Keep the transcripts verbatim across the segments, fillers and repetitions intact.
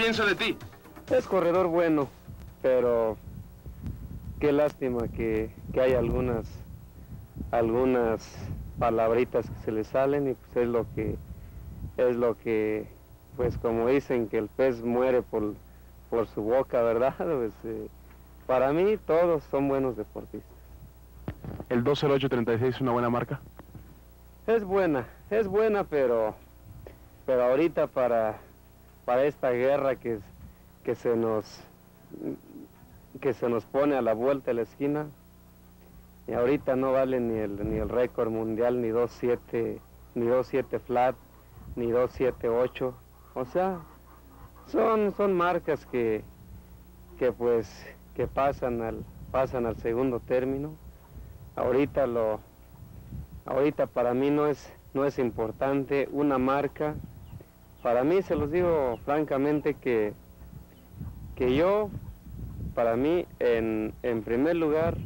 piensa de ti? Es corredor bueno, pero qué lástima que, que hay algunas, algunas palabritas que se le salen y pues es lo que, es lo que, pues como dicen que el pez muere por, por su boca, ¿verdad? Pues, eh, para mí todos son buenos deportistas. ¿El dos cero ocho treinta y seis es una buena marca? Es buena, es buena, pero, pero ahorita para, para esta guerra que, que, se nos, que se nos pone a la vuelta de la esquina, y ahorita no vale ni el, ni el récord mundial, ni dos siete, ni dos siete flat, ni dos siete ocho, o sea, son, son marcas que, que pues, que pasan al, pasan al segundo término. Ahorita lo, ahorita para mí no es, no es importante una marca. Para mí, se los digo francamente, que, que yo, para mí, en, en primer lugar,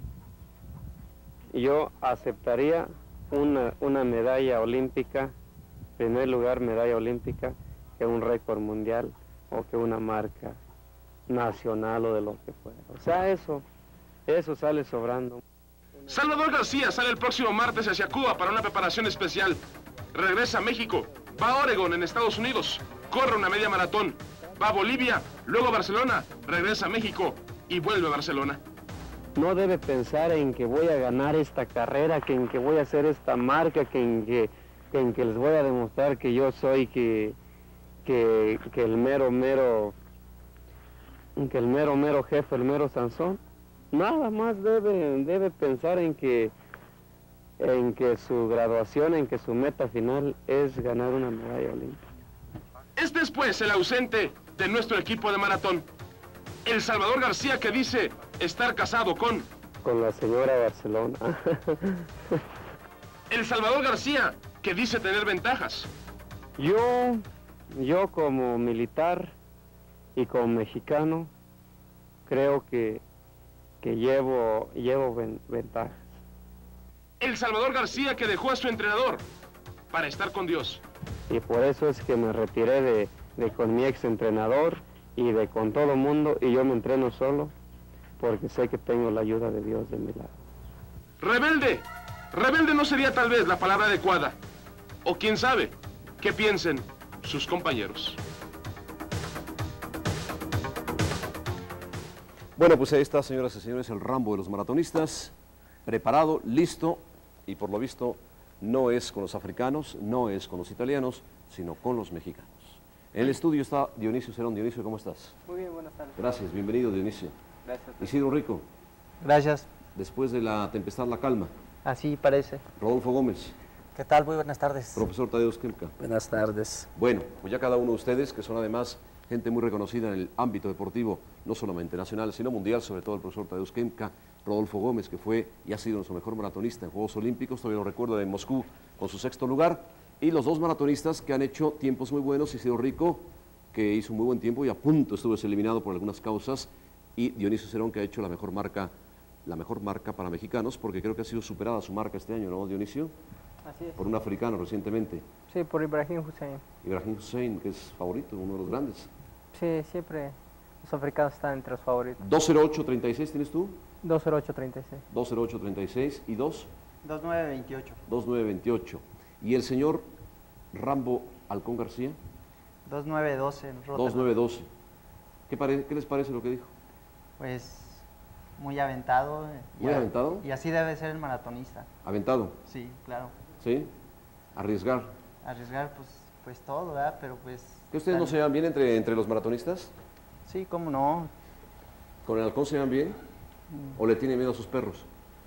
yo aceptaría una, una medalla olímpica, en primer lugar medalla olímpica, que un récord mundial o que una marca nacional o de lo que fuera. O sea, eso, eso sale sobrando. Salvador García sale el próximo martes hacia Cuba para una preparación especial. Regresa a México, va a Oregon en Estados Unidos, corre una media maratón, va a Bolivia, luego a Barcelona, regresa a México y vuelve a Barcelona. No debe pensar en que voy a ganar esta carrera, que en que voy a hacer esta marca, que en que, que, en que les voy a demostrar que yo soy que, que, que el mero mero, que el mero mero jefe, el mero Sansón. Nada más debe, debe pensar en que, en que su graduación, en que su meta final es ganar una medalla olímpica. Este es pues el ausente de nuestro equipo de maratón. El Salvador García, que dice estar casado con... Con la señora Barcelona. El Salvador García, que dice tener ventajas. Yo, yo como militar y como mexicano, creo que que llevo, llevo ven, ventajas. El Salvador García, que dejó a su entrenador para estar con Dios. Y por eso es que me retiré de, de con mi ex entrenador y de con todo el mundo, y yo me entreno solo porque sé que tengo la ayuda de Dios de mi lado. Rebelde. Rebelde no sería tal vez la palabra adecuada. O quién sabe qué piensen sus compañeros. Bueno, pues ahí está, señoras y señores, el Rambo de los maratonistas, preparado, listo, y por lo visto no es con los africanos, no es con los italianos, sino con los mexicanos. En el estudio está Dionisio Cerón. Dionisio, ¿cómo estás? Muy bien, buenas tardes. Gracias, bienvenido, Dionisio. Gracias. Isidro Rico. Gracias. Después de la tempestad, la calma. Así parece. Rodolfo Gómez. ¿Qué tal? Muy buenas tardes. Profesor Tadeusz Kemka. Buenas tardes. Bueno, pues ya cada uno de ustedes, que son además gente muy reconocida en el ámbito deportivo, no solamente nacional, sino mundial, sobre todo el profesor Tadeusz Kemka, Rodolfo Gómez, que fue y ha sido nuestro mejor maratonista en Juegos Olímpicos, todavía lo recuerdo, en Moscú, con su sexto lugar, y los dos maratonistas que han hecho tiempos muy buenos, Isidro Rico, que hizo un muy buen tiempo y a punto estuvo eliminado por algunas causas, y Dionisio Cerón, que ha hecho la mejor marca, la mejor marca para mexicanos, porque creo que ha sido superada su marca este año, ¿no, Dionisio? Así es. Por un africano recientemente. Sí, por Ibrahim Hussein. Ibrahim Hussein, que es favorito, uno de los grandes. Sí, siempre los africanos están entre los favoritos. dos cero ocho treinta y seis tienes tú. dos cero ocho treinta y seis. dos cero ocho treinta y seis y dos. dos nueve veintiocho. dos nueve veintiocho. ¿Y el señor Rambo Halcón García? dos nueve doce. dos nueve doce. ¿Qué, pare- ¿Qué les parece lo que dijo? Pues muy aventado. ¿Muy y a- aventado? Y así debe ser el maratonista. ¿Aventado? Sí, claro. ¿Sí? Arriesgar. Arriesgar pues, pues todo, ¿verdad? Pero pues... ¿Que ustedes no se llevan bien entre, entre los maratonistas? Sí, cómo no. ¿Con el halcón se llevan bien? ¿O le tiene miedo a sus perros?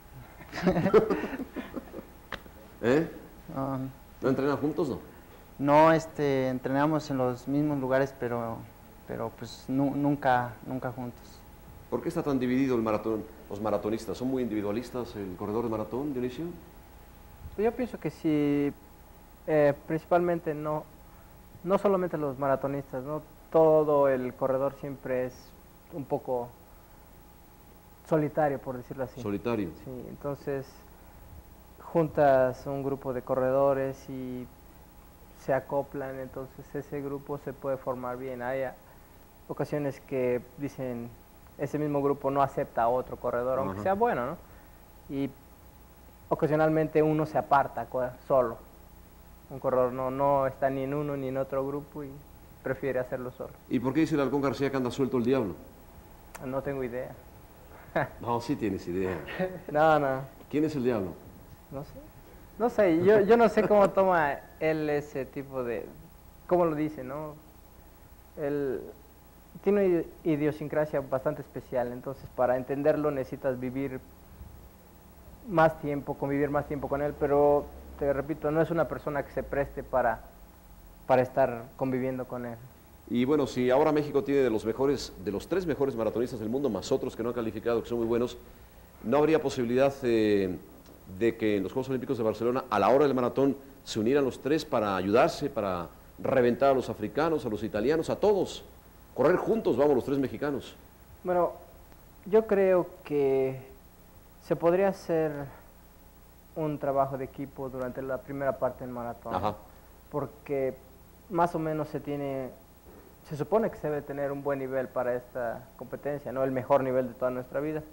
¿Eh? Um, ¿No entrenan juntos, no? no, este, entrenamos en los mismos lugares, pero, pero pues nu- nunca, nunca juntos. ¿Por qué está tan dividido el maratón, los maratonistas? ¿Son muy individualistas el corredor de maratón, Dionisio? Pues yo pienso que sí, eh, principalmente no, no solamente los maratonistas, ¿no? Todo el corredor siempre es un poco solitario, por decirlo así. Solitario. Sí, entonces juntas un grupo de corredores y se acoplan, entonces ese grupo se puede formar bien. Hay, ocasiones que dicen, ese mismo grupo no acepta a otro corredor, aunque Ajá. sea bueno, ¿no? Y ocasionalmente uno se aparta co- solo. Un corredor no, no está ni en uno ni en otro grupo y prefiere hacerlo solo. ¿Y por qué dice el Halcón García que anda suelto el diablo? No tengo idea. No, sí tienes idea. No, no, ¿Quién es el diablo? no sé. No sé, yo, yo no sé cómo toma él ese tipo de... ¿Cómo lo dice, no? Él tiene una idiosincrasia bastante especial, entonces para entenderlo necesitas vivir más tiempo, convivir más tiempo con él, pero te repito, no es una persona que se preste para, para estar conviviendo con él. Y bueno, si ahora México tiene de los mejores, de los tres mejores maratonistas del mundo, más otros que no han calificado, que son muy buenos, ¿no habría posibilidad eh, de que en los Juegos Olímpicos de Barcelona, a la hora del maratón, se unieran los tres para ayudarse, para reventar a los africanos, a los italianos, a todos? Correr juntos, vamos, los tres mexicanos. Bueno, yo creo que se podría hacer un trabajo de equipo durante la primera parte del maratón, Ajá. porque más o menos se tiene, se supone que se debe tener un buen nivel para esta competencia, no el mejor nivel de toda nuestra vida.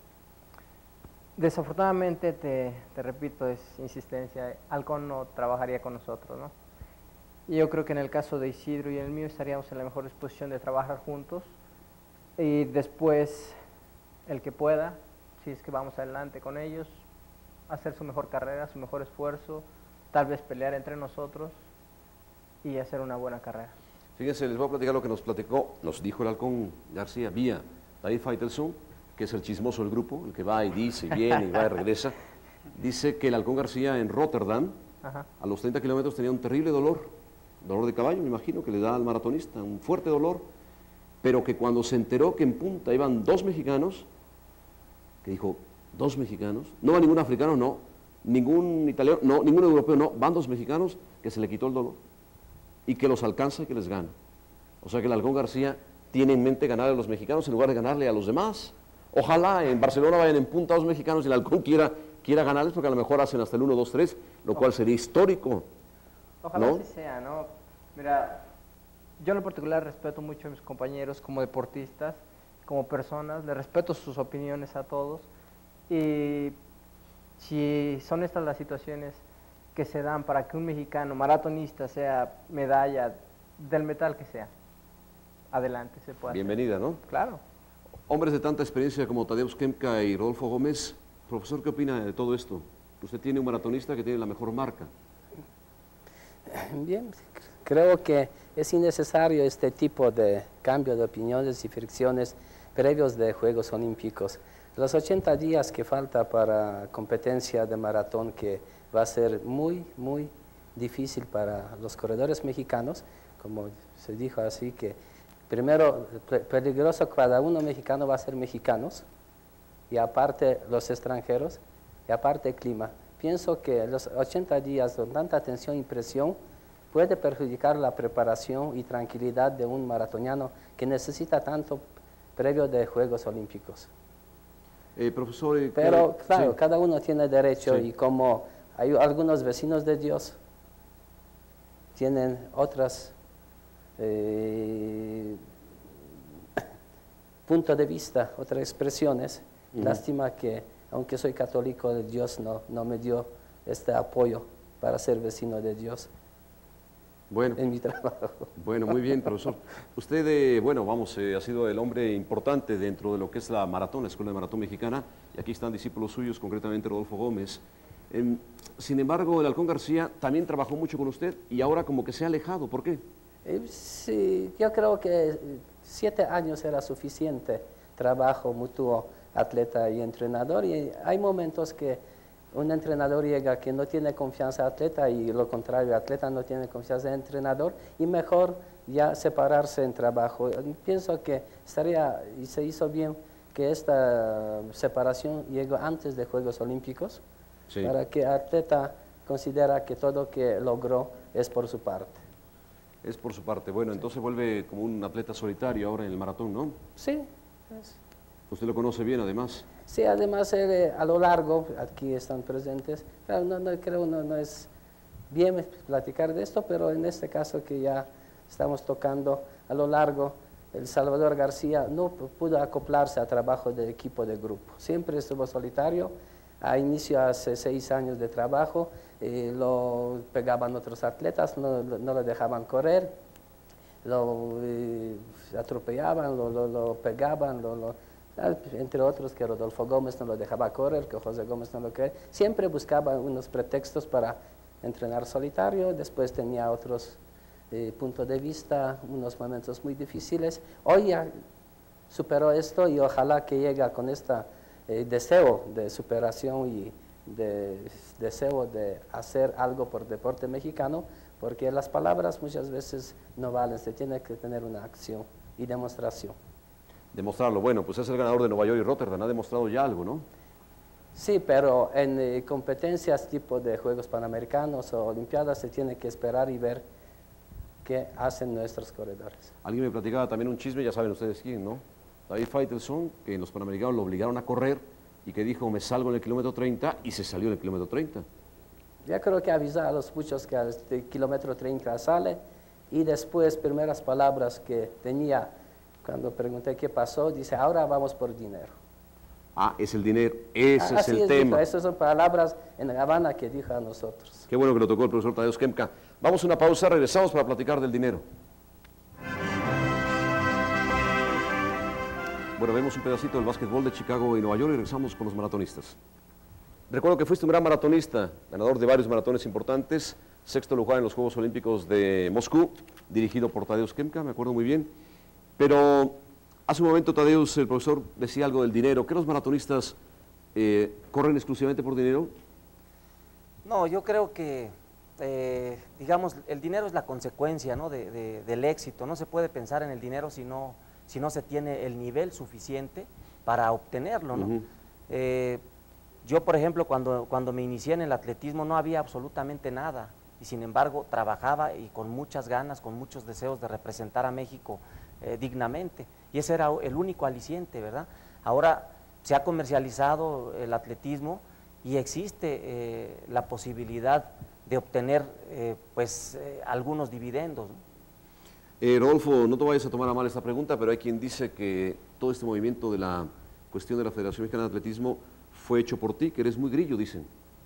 Desafortunadamente, te, te repito, es insistencia, Halcón no trabajaría con nosotros, ¿no? Y yo creo que en el caso de Isidro y el mío estaríamos en la mejor disposición de trabajar juntos y después, el que pueda, si es que vamos adelante con ellos, hacer su mejor carrera, su mejor esfuerzo, tal vez pelear entre nosotros y hacer una buena carrera. Fíjense, les voy a platicar lo que nos platicó, nos dijo el Halcón García vía David Faitelson, que es el chismoso del grupo, el que va y dice y viene y va y regresa. Dice que el Halcón García en Rotterdam, Ajá. a los treinta kilómetros tenía un terrible dolor, dolor de caballo, me imagino, que le da al maratonista, un fuerte dolor, pero que cuando se enteró que en punta iban dos mexicanos, que dijo, dos mexicanos, no va ningún africano, no, ningún italiano, no, ningún europeo, no, van dos mexicanos, que se le quitó el dolor y que los alcanza y que les gana. O sea que el Halcón García tiene en mente ganar a los mexicanos en lugar de ganarle a los demás. Ojalá en Barcelona vayan en punta dos mexicanos y el Halcón quiera, quiera ganarles, porque a lo mejor hacen hasta el uno, dos, tres, lo cual sería histórico. Ojalá ¿No? así sea, ¿no? Mira, yo en lo particular respeto mucho a mis compañeros como deportistas, como personas, les respeto sus opiniones a todos y si son estas las situaciones que se dan para que un mexicano maratonista sea medalla del metal que sea, adelante se puede hacer. Bienvenida, ¿no? Claro. Hombres de tanta experiencia como Tadeusz Kemka y Rodolfo Gómez, profesor, ¿qué opina de todo esto? Usted tiene un maratonista que tiene la mejor marca. Bien, creo que es innecesario este tipo de cambio de opiniones y fricciones previos de Juegos Olímpicos. Los ochenta días que falta para competencia de maratón, que va a ser muy, muy difícil para los corredores mexicanos, como se dijo así, que primero, pe- peligroso cada uno mexicano va a ser mexicanos, y aparte los extranjeros, y aparte el clima. Pienso que los ochenta días con tanta tensión y presión puede perjudicar la preparación y tranquilidad de un maratoniano que necesita tanto previo de Juegos Olímpicos. Eh, profesor, eh, Pero ¿qué- claro, sí. cada uno tiene derecho Sí. y como hay algunos vecinos de Dios tienen otras eh, puntos de vista, otras expresiones. Ujú. Lástima que, aunque soy católico, Dios no, no me dio este apoyo para ser vecino de Dios Bueno, en mi trabajo. bueno, muy bien, profesor. Usted, eh, bueno, vamos, eh, ha sido el hombre importante dentro de lo que es la maratón, la Escuela de Maratón Mexicana, y aquí están discípulos suyos, concretamente Rodolfo Gómez. Em, sin embargo, el Halcón García también trabajó mucho con usted y ahora como que se ha alejado. ¿Por qué? Eh, Sí, yo creo que eh, siete años era suficiente trabajo mutuo, atleta y entrenador, y hay momentos que un entrenador llega que no tiene confianza en atleta y lo contrario, atleta no tiene confianza en entrenador y mejor ya separarse en trabajo. Pienso que estaría y se hizo bien que esta separación llegó antes de Juegos Olímpicos, Sí. para que atleta considera que todo que logró es por su parte. Es por su parte. Bueno, entonces vuelve como un atleta solitario ahora en el maratón, ¿no? Sí, es- Usted lo conoce bien, además. sí, además eh, a lo largo, aquí están presentes, claro, no, no creo, no, no es bien platicar de esto, pero en este caso que ya estamos tocando a lo largo, el Salvador García no pudo acoplarse al trabajo del equipo de grupo. Siempre estuvo solitario. A inicio, hace seis años de trabajo, eh, lo pegaban otros atletas, no, no lo dejaban correr, lo eh, atropellaban, lo, lo, lo pegaban, lo, lo, entre otros que Rodolfo Gómez no lo dejaba correr, que José Gómez no lo quería. Siempre buscaba unos pretextos para entrenar solitario, después tenía otros eh, puntos de vista, unos momentos muy difíciles. Hoy ya superó esto y ojalá que llegue con este eh, deseo de superación y de, deseo de hacer algo por el deporte mexicano, porque las palabras muchas veces no valen, se tiene que tener una acción y demostración. Demostrarlo, bueno, pues es el ganador de Nueva York y Rotterdam, ha demostrado ya algo, ¿no? Sí, pero en eh, competencias tipo de Juegos Panamericanos o Olimpiadas se tiene que esperar y ver qué hacen nuestros corredores. Alguien me platicaba también un chisme, ya saben ustedes quién, ¿no? David Faitelson, que en los Panamericanos lo obligaron a correr y que dijo, me salgo en el kilómetro treinta, y se salió en el kilómetro treinta. Ya creo que avisa a los muchos que al kilómetro treinta sale, y después, primeras palabras que tenía cuando pregunté qué pasó, dice, ahora vamos por dinero. Ah, es el dinero, ese Ah, es el es, tema. Dijo, esas son palabras en La Habana que dijo a nosotros. Qué bueno que lo tocó el profesor Tadeusz Kemka. Vamos a una pausa, regresamos para platicar del dinero. Bueno, vemos un pedacito del básquetbol de Chicago y Nueva York y regresamos con los maratonistas. Recuerdo que fuiste un gran maratonista, ganador de varios maratones importantes, sexto lugar en los Juegos Olímpicos de Moscú, dirigido por Tadeusz Kemka, me acuerdo muy bien. Pero hace un momento, Tadeusz, el profesor decía algo del dinero. ¿Que los maratonistas eh, corren exclusivamente por dinero? No, yo creo que, eh, digamos, el dinero es la consecuencia, ¿no?, de, de, del éxito. No se puede pensar en el dinero si no, si no se tiene el nivel suficiente para obtenerlo, ¿no? Uh-huh. eh, yo, por ejemplo, cuando, cuando me inicié en el atletismo no había absolutamente nada, y sin embargo trabajaba y con muchas ganas, con muchos deseos de representar a México eh, dignamente, y ese era el único aliciente, ¿verdad? Ahora se ha comercializado el atletismo y existe eh, la posibilidad de obtener eh, pues eh, algunos dividendos, ¿no? Eh, Rodolfo, no te vayas a tomar a mal esta pregunta, pero hay quien dice que todo este movimiento de la cuestión de la Federación Mexicana de Atletismo fue hecho por ti, que eres muy grillo, dicen.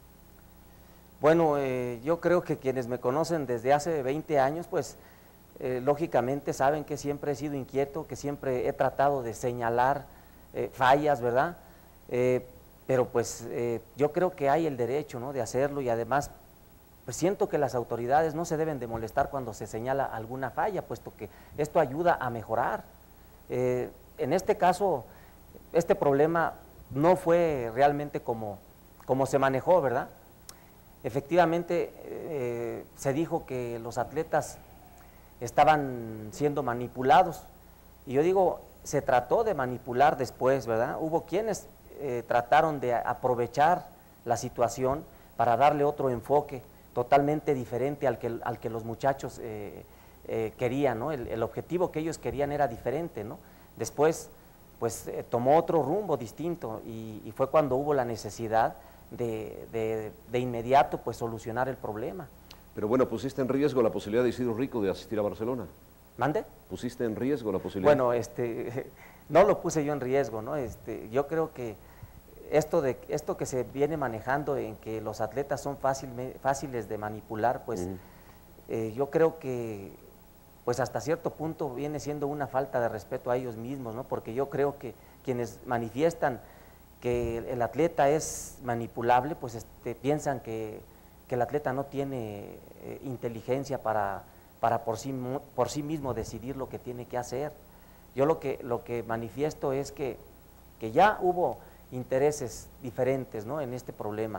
Bueno, eh, yo creo que quienes me conocen desde hace veinte años, pues eh, lógicamente saben que siempre he sido inquieto, que siempre he tratado de señalar eh, fallas, ¿verdad? Eh, pero pues eh, yo creo que hay el derecho, ¿no?, de hacerlo, y además pues siento que las autoridades no se deben de molestar cuando se señala alguna falla, puesto que esto ayuda a mejorar. Eh, en este caso, este problema no fue realmente como, como se manejó, ¿verdad? Efectivamente, eh, se dijo que los atletas estaban siendo manipulados, y yo digo, se trató de manipular después, ¿verdad? Hubo quienes eh, trataron de aprovechar la situación para darle otro enfoque totalmente diferente al que, al que los muchachos eh, eh, querían, ¿no? El, el objetivo que ellos querían era diferente, ¿no? Después, pues, eh, tomó otro rumbo distinto, y, y fue cuando hubo la necesidad de, de, de inmediato, pues, solucionar el problema. Pero bueno, pusiste en riesgo la posibilidad de Isidro Rico de asistir a Barcelona. ¿Mande? ¿Pusiste en riesgo la posibilidad? Bueno, este, no lo puse yo en riesgo, ¿no? Este, yo creo que esto, de, esto que se viene manejando en que los atletas son fácil, fáciles de manipular, pues uh-huh. eh, yo creo que pues hasta cierto punto viene siendo una falta de respeto a ellos mismos, ¿no? Porque yo creo que quienes manifiestan que el atleta es manipulable, pues este, piensan que, que el atleta no tiene eh, inteligencia para, para por, sí, por sí mismo decidir lo que tiene que hacer. Yo lo que, lo que manifiesto es que, que ya hubo intereses diferentes, ¿no?, en este problema.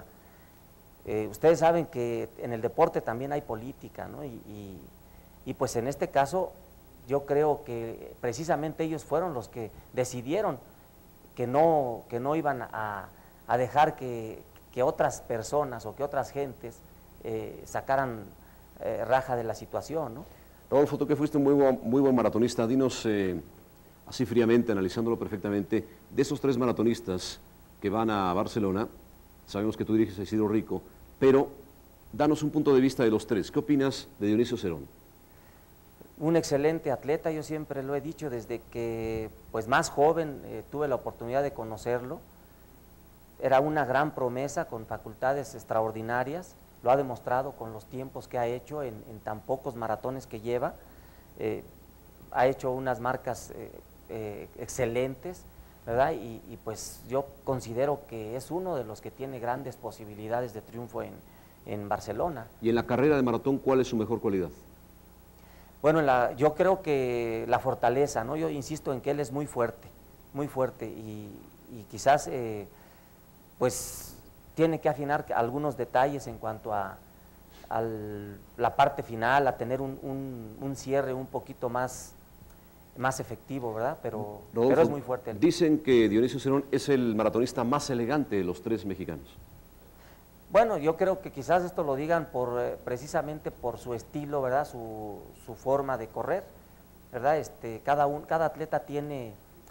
Eh, ustedes saben que en el deporte también hay política, ¿no? Y, y, y pues en este caso yo creo que precisamente ellos fueron los que decidieron que no, que no iban a, a dejar que, que otras personas o que otras gentes eh, sacaran eh, raja de la situación, ¿no? Rodolfo, tú que fuiste un muy buen, muy buen maratonista, dinos eh, así fríamente, analizándolo perfectamente, de esos tres maratonistas que van a Barcelona, sabemos que tú diriges a Isidro Rico, pero danos un punto de vista de los tres. ¿Qué opinas de Dionisio Cerón? un excelente atleta, yo siempre lo he dicho, desde que pues más joven eh, tuve la oportunidad de conocerlo. Era una gran promesa con facultades extraordinarias, lo ha demostrado con los tiempos que ha hecho en, en tan pocos maratones que lleva, eh, ha hecho unas marcas eh, eh, excelentes, ¿verdad? Y, y pues yo considero que es uno de los que tiene grandes posibilidades de triunfo en, en Barcelona. Y en la carrera de maratón, ¿cuál es su mejor cualidad? Bueno, la, yo creo que la fortaleza, ¿no? Yo insisto en que él es muy fuerte, muy fuerte y, y quizás eh, pues tiene que afinar algunos detalles en cuanto a, a la parte final, a tener un, un, un cierre un poquito más, más efectivo, ¿verdad? Pero, Rodolfo, pero es muy fuerte él. Dicen que Dionisio Cerón es el maratonista más elegante de los tres mexicanos. Bueno, yo creo que quizás esto lo digan por eh, precisamente por su estilo, ¿verdad? Su, su forma de correr, ¿verdad? Este, cada, un, cada atleta tiene,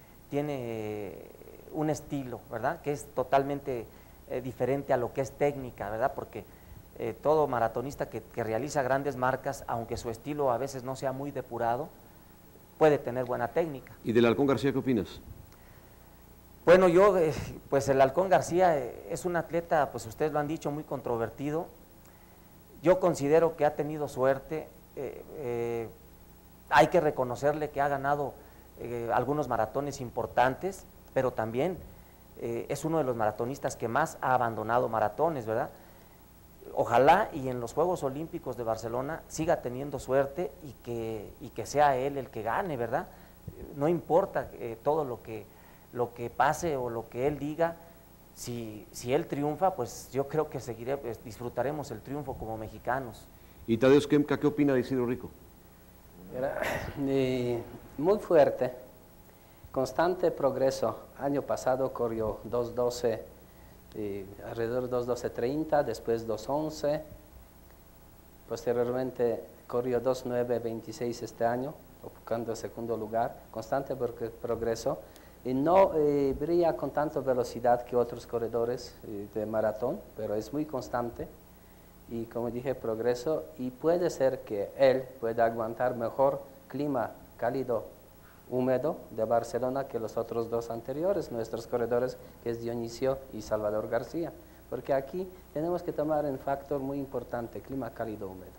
tiene un estilo, ¿verdad? Que es totalmente eh, diferente a lo que es técnica, ¿verdad? Porque eh, todo maratonista que, que realiza grandes marcas, aunque su estilo a veces no sea muy depurado, puede tener buena técnica. ¿Y del Halcón García qué opinas? Bueno, yo, eh, pues el Halcón García eh, es un atleta, pues ustedes lo han dicho, muy controvertido. Yo considero que ha tenido suerte, eh, eh, hay que reconocerle que ha ganado eh, algunos maratones importantes, pero también eh, es uno de los maratonistas que más ha abandonado maratones, ¿verdad? Ojalá y en los Juegos Olímpicos de Barcelona siga teniendo suerte y que, y que sea él el que gane, ¿verdad? No importa eh, todo lo que... lo que pase o lo que él diga, si, si él triunfa, pues yo creo que seguiré, pues, disfrutaremos el triunfo como mexicanos. ¿Y Tadeusz Kemka qué opina de Isidro Rico? Era, eh, muy fuerte, constante progreso. Año pasado corrió dos doce, eh, alrededor de dos doce treinta, después dos once, posteriormente corrió dos nueve veintiséis este año, ocupando el segundo lugar, constante progreso. Y no eh, brilla con tanta velocidad que otros corredores eh, de maratón, pero es muy constante y, como dije, progreso, y puede ser que él pueda aguantar mejor clima cálido, húmedo de Barcelona que los otros dos anteriores, nuestros corredores, que es Dionisio y Salvador García, porque aquí tenemos que tomar un factor muy importante, clima cálido, húmedo.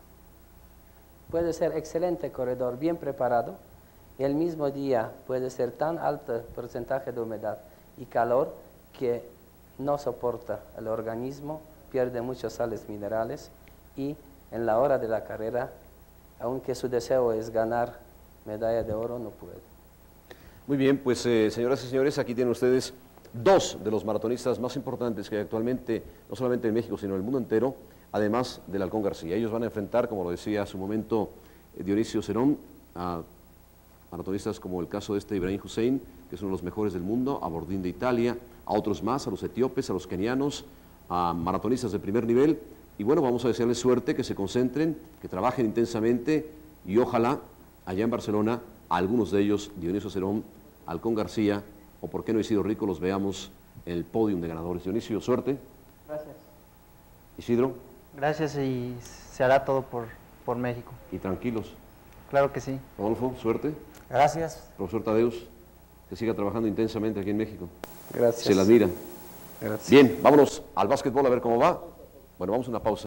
Puede ser excelente corredor, bien preparado, y el mismo día puede ser tan alto porcentaje de humedad y calor que no soporta el organismo, pierde muchas sales minerales y en la hora de la carrera, aunque su deseo es ganar medalla de oro, no puede. Muy bien, pues eh, señoras y señores, aquí tienen ustedes dos de los maratonistas más importantes que hay actualmente, no solamente en México, sino en el mundo entero, además del Halcón García. Ellos van a enfrentar, como lo decía hace un momento eh, Dionisio Cerón, a maratonistas como el caso de este Ibrahim Hussein, que es uno de los mejores del mundo, a Bordín de Italia, a otros más, a los etíopes, a los kenianos, a maratonistas de primer nivel. Y bueno, vamos a desearles suerte, que se concentren, que trabajen intensamente y ojalá allá en Barcelona a algunos de ellos, Dionisio Cerón, Halcón García o por qué no Isidro Rico, los veamos en el podium de ganadores. Dionisio, suerte. Gracias. Isidro. Gracias y se hará todo por, por México. Y tranquilos. Claro que sí. Rodolfo, suerte. Gracias. Profesor Tadeusz, que siga trabajando intensamente aquí en México. Gracias. Se la admira. Gracias. Bien, vámonos al básquetbol a ver cómo va. Bueno, vamos a una pausa.